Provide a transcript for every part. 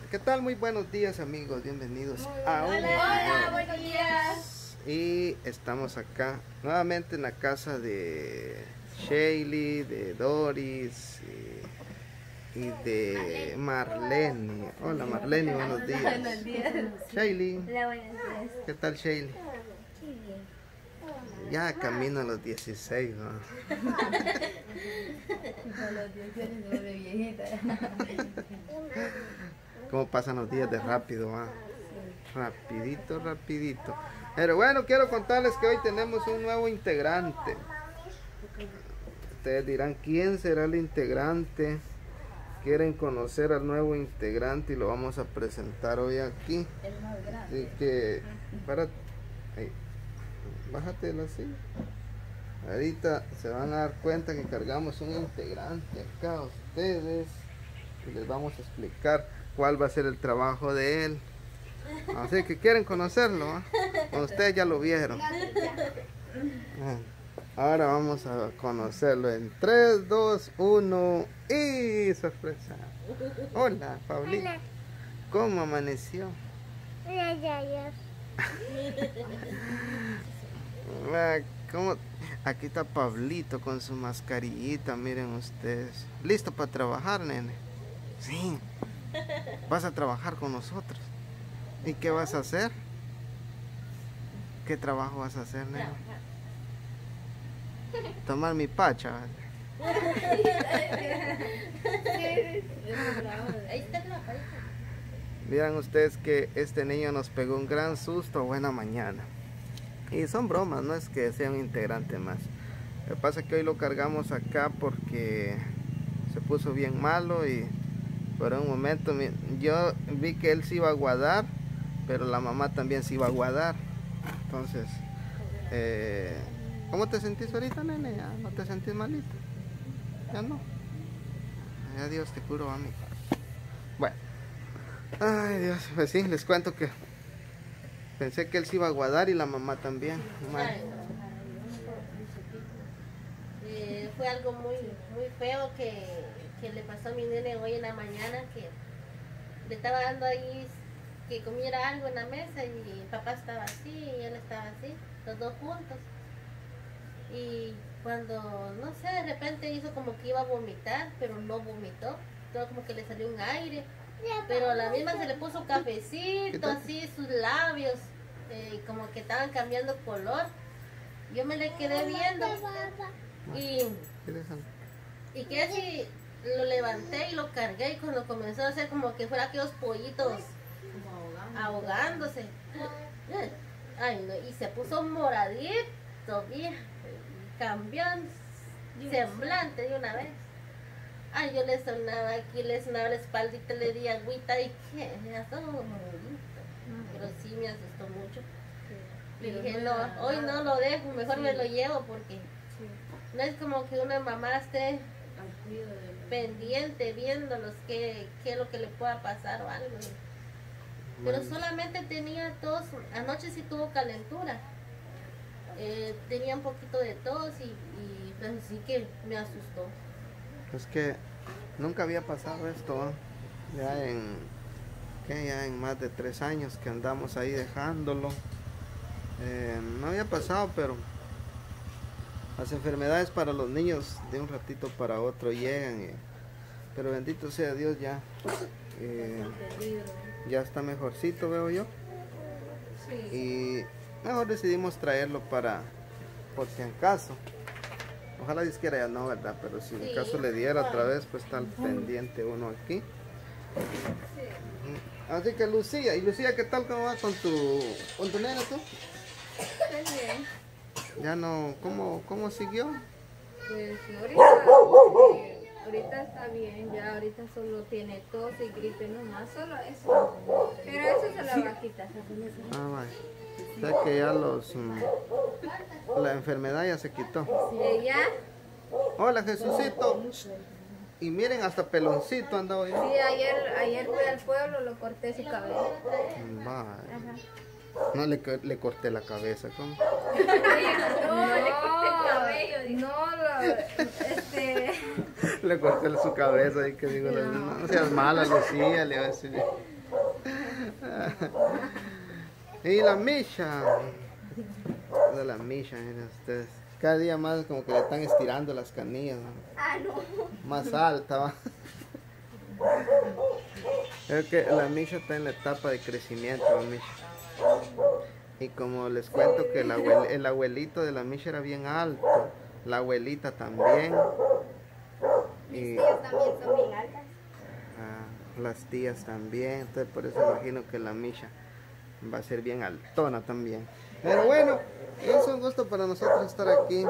¿Qué tal? Muy buenos días, amigos. Bienvenidos a un Hola, buenos días. Y estamos acá nuevamente en la casa de Shaylee, de Doris y de Marlene. Hola Marlene, buenos días. Buenos días. Shaylee, Hola, buenos días. ¿qué tal Shaylee? Ya camino a los 16, ¿no? A los 16 se vuelve viejita. ¿Cómo pasan los días de rápido, va? Rapidito, rapidito. Pero bueno, quiero contarles que hoy tenemos un nuevo integrante. Ustedes dirán, ¿quién será el integrante? Quieren conocer al nuevo integrante y lo vamos a presentar hoy aquí. El más grande. Así que, bájate de la silla. Ahorita se van a dar cuenta que cargamos un integrante acá a ustedes y les vamos a explicar cuál va a ser el trabajo de él. Así que quieren conocerlo, ¿eh? Ustedes ya lo vieron. Ahora vamos a conocerlo en 3, 2, 1 y sorpresa. Hola, Pablito. Hola. ¿Cómo amaneció? Ya. ¿Cómo? Aquí está Pablito con su mascarillita, miren ustedes. ¿Listo para trabajar, nene? Sí. ¿Vas a trabajar con nosotros? ¿Y qué vas a hacer? ¿Qué trabajo vas a hacer, nene? Tomar mi pacha. Miren ustedes que este niño nos pegó un gran susto. Buena mañana. Y son bromas, no es que sea un integrante más. Lo que pasa es que hoy lo cargamos acá porque se puso bien malo y por un momento yo vi que él se iba a guardar, pero la mamá también se iba a guardar. Entonces, ¿cómo te sentís ahorita, nene? ¿Ya no te sentís malito? Ya no. Ya Dios te curó, amigo. Bueno. Ay, Dios, pues sí, les cuento que pensé que él se iba a guardar y la mamá también. Fue algo muy feo que le pasó a mi nene hoy en la mañana, que le estaba dando ahí que comiera algo en la mesa y el papá estaba así y él estaba así, los dos juntos. Y cuando, no sé, de repente hizo como que iba a vomitar, pero no vomitó, todo como que le salió un aire. Pero a la misma se le puso cafecito, así sus labios, como que estaban cambiando color. Yo me le quedé viendo y que así lo levanté y lo cargué y cuando comenzó a hacer como que fuera aquellos pollitos ahogándose. Ay, no, y se puso moradito, bien, cambió semblante de una vez. Ay, yo le sonaba aquí, le sonaba la espaldita, le di agüita y que me asustó bonito. Pero sí me asustó mucho. Le dije, no, hoy no lo dejo, mejor me lo llevo porque no es como que una mamá esté pendiente viéndolos qué es lo que le pueda pasar o algo. Pero solamente tenía tos, anoche sí tuvo calentura. Tenía un poquito de tos y pues sí que me asustó. Es que nunca había pasado esto, ¿eh? Ya en más de 3 años que andamos ahí dejándolo. No había pasado, pero las enfermedades para los niños de un ratito para otro llegan. Pero bendito sea Dios, ya está mejorcito, veo yo. Y mejor decidimos traerlo porque en caso, ojalá Dios quiera ya no, ¿verdad? Pero si en caso le diera otra vez, pues está al pendiente uno aquí. Así que Lucía, ¿y Lucía qué tal? ¿Cómo va con tu nena tú? Está bien. Ya no, ¿cómo siguió? Pues ahorita está bien, ya ahorita solo tiene tos y gripe nomás, solo eso. Pero eso se la va a quitar. Vaya. O sea que ya la enfermedad ya se quitó. Sí, ya. Hola Jesucito. Y miren, hasta peloncito anda hoy. Sí, ayer fui al pueblo, lo corté su cabello. Vaya. No le corté la cabeza, ¿cómo? No le corté el cabello. Le corté su cabeza y que digo, no seas mala Lucía, le voy a decir. Y la Misha. De la Misha, miren ustedes. Cada día más como que le están estirando las canillas, ¿no? Ah, no. Más alta, ¿va? Creo que la Misha está en la etapa de crecimiento, la Misha. Y como les cuento que el abuelito de la Misha era bien alto, la abuelita también. Mis tías también son bien altas. Las tías también, entonces por eso imagino que la Misha va a ser bien altona también. Pero bueno, es un gusto para nosotros estar aquí,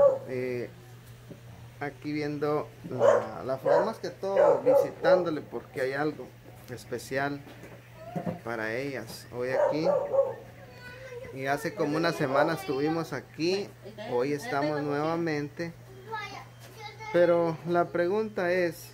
aquí viendo la forma, más que todo visitándole porque hay algo especial para ellas hoy aquí. Y hace como una semana estuvimos aquí, hoy estamos nuevamente. Pero la pregunta es,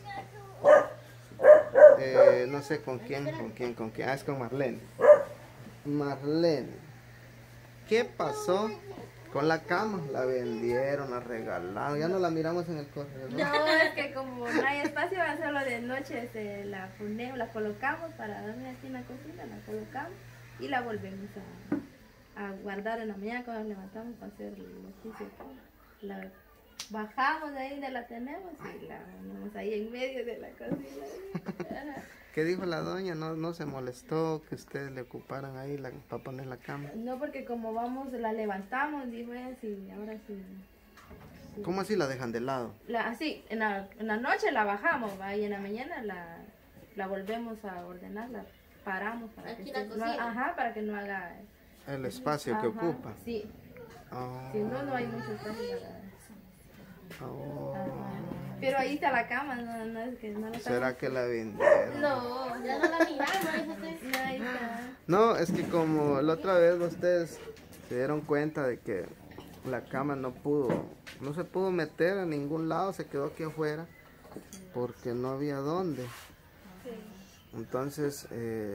no sé con quién. Ah, es con Marlene. Marlene, ¿qué pasó con la cama? La vendieron, la regalaron, ya no la miramos en el correo. No, es que como no hay espacio, solo de noche la ponemos, la colocamos para dormir aquí en la cocina, la colocamos y la volvemos a guardar en la mañana cuando nos levantamos para hacer el oficio. La bajamos de ahí donde la tenemos y la ponemos ahí en medio de la cocina. ¿Qué dijo la doña? No se molestó que ustedes le ocuparan ahí para poner la cama. No, porque como vamos, la levantamos, dijo ella, sí, ahora sí. Sí. ¿Cómo así la dejan de lado? Así, en la noche la bajamos, ¿va? Y en la mañana la volvemos a ordenar, la paramos para Aquí que en la cocina. ajá, para que no haga El espacio que ajá, ocupa. Sí, Oh. si no, no hay mucho espacio para... Oh. Ajá. Pero ahí está la cama, no es que no la ¿Será que la vendieron? No, Ya no la miramos, fíjate. no, ahí está. No, es que como la otra vez ustedes se dieron cuenta de que la cama no se pudo meter a ningún lado, se quedó aquí afuera porque no había dónde. Entonces,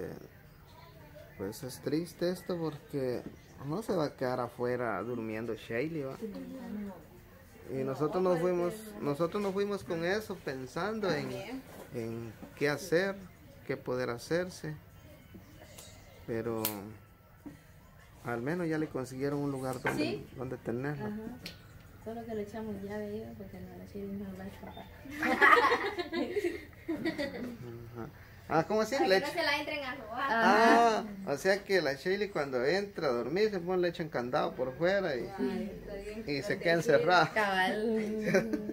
pues es triste esto porque no se va a quedar afuera durmiendo Shaylee, ¿va? Y nosotros nos fuimos con eso pensando en qué hacer, qué poder hacerse, pero al menos ya le consiguieron un lugar donde tenerla. Ajá. Solo que le echamos llave ahí porque no, la Shirley no va a escapar. Ajá. Ah, ¿cómo así? Para que no se la entren a robar. Ah, o sea que la Shaylee cuando entra a dormir se pone, le echan candado por fuera y se queda encerrada. Cabal.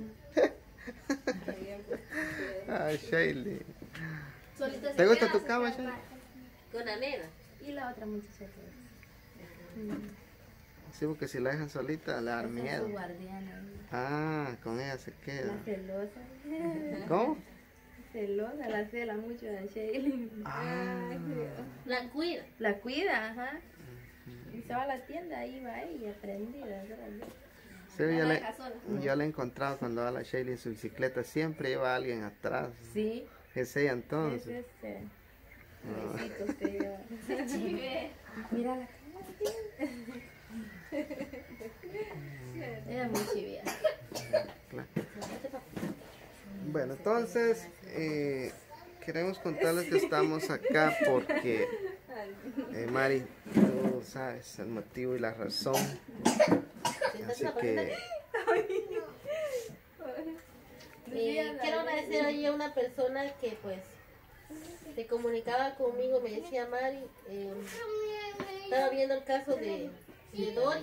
Ay, Shaylee. Solita se ¿Te gusta queda, tu se cama, queda Shaylee? Con la nena. Y la otra muchacha Sí, porque si la dejan solita le da es miedo. su guardiana. Ah, con ella se queda. La celosa. ¿Cómo? Celosa, la cela mucho de Shaylee. Ah. La cuida. La cuida, ajá. Y se va a la tienda, ahí va ella, aprendida. Sí, yo la he encontrado cuando va la Shaylee en su bicicleta, siempre lleva a alguien atrás. Sí. Es ella entonces. Es besitos que lleva. Mira la cara. Ella es muy chivia. Claro. Bueno, entonces queremos contarles que estamos acá porque Mari, tú sabes el motivo y la razón. Así que Quiero agradecer ahí a una persona que pues se comunicaba conmigo, me decía Mari, estaba viendo el caso de Doris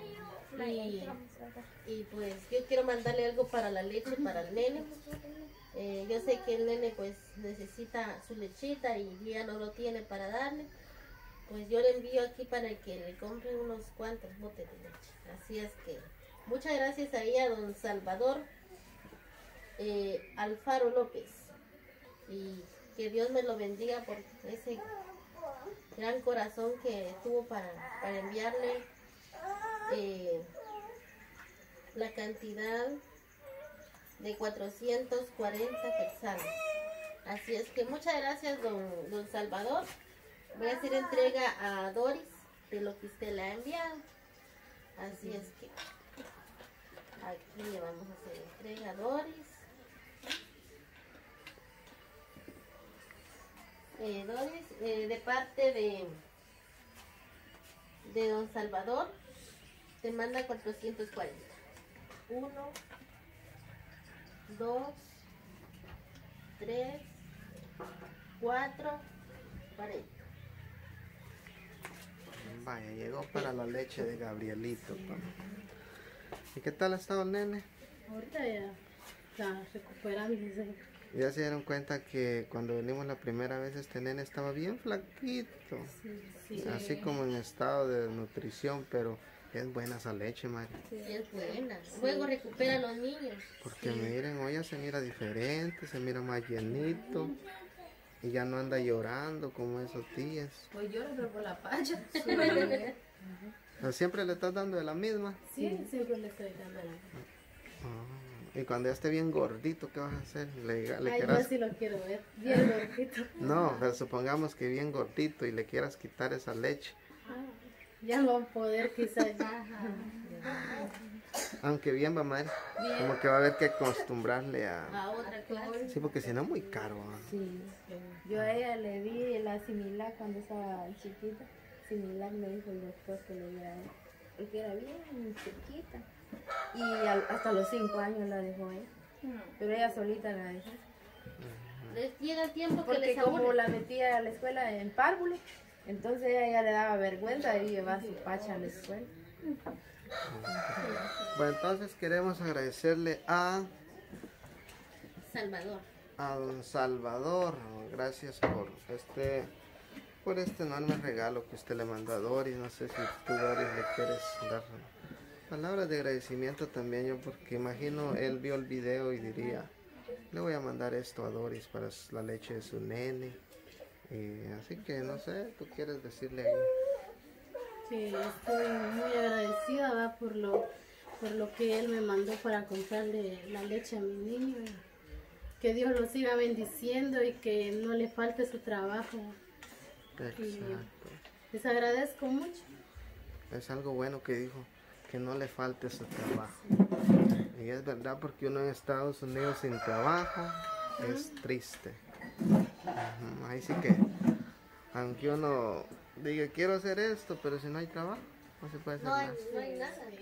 y pues yo quiero mandarle algo para la leche para el nene. Yo sé que el nene pues necesita su lechita y ya no lo tiene para darle, pues yo le envío aquí para que le compre unos cuantos botes de leche. Así es que muchas gracias ahí a don Salvador Alfaro López, y que Dios me lo bendiga por ese gran corazón que tuvo para enviarle la cantidad de 440 quetzales. Así es que muchas gracias don Salvador. Voy a hacer entrega a Doris de lo que usted le ha enviado. Así es que aquí le vamos a hacer entrega a Doris. Doris, de parte de don Salvador, te manda 440. 1, 2, 3, 4, 40. Vaya, llegó para la leche de Gabrielito. Pa. ¿Y qué tal ha estado el nene? Ahorita ya está recuperándose. Ya se dieron cuenta que cuando venimos la primera vez este nene estaba bien flaquito. Sí. Así como en estado de nutrición, pero es buena esa leche, madre. Es buena. Luego recupera a los niños. Porque miren, hoy ya se mira diferente, se mira más llenito. Y ya no anda llorando como esos días. Pues lloro pero por la pacha. Pero siempre le estás dando de la misma. Sí, siempre le estoy dando la. Y cuando ya esté bien gordito, ¿qué vas a hacer? ¿Le Ay, yo quieras... sí lo quiero ver, bien gordito. No, pero supongamos que bien gordito y le quieras quitar esa leche. Ya no va a poder quizás. Aunque bien va mal, como que va a haber que acostumbrarle a... A otra clase. Sí, porque si no es muy caro. ¿Ah? Sí. Yo a ella le di la Similac cuando estaba chiquita. Similac me dijo el doctor que le diera a ella, porque era bien chiquita. Y hasta los 5 años la dejó ella. Pero ella solita la dejó. Les llega el tiempo que Porque les como aburre. la metía a la escuela en párvulo, entonces a ella le daba vergüenza de llevar su pacha a la escuela. Bueno, entonces queremos agradecerle a Salvador. don Salvador. Gracias por este enorme regalo que usted le mandó a Doris. No sé si tú, Doris, le quieres dar palabras de agradecimiento también yo, porque imagino él vio el video y diría, le voy a mandar esto a Doris para la leche de su nene. Así que no sé, tú quieres decirle ahí. Que estoy muy agradecida, ¿verdad? por lo que él me mandó para comprarle la leche a mi niño. Que Dios lo siga bendiciendo y que no le falte su trabajo. Exacto. Les agradezco mucho. Es algo bueno que dijo, que no le falte su trabajo. Y es verdad, porque uno en Estados Unidos sin trabajo es triste. Ahí sí que, aunque uno diga quiero hacer esto, pero si no hay trabajo, no se puede hacer No hay, nada. no hay nada.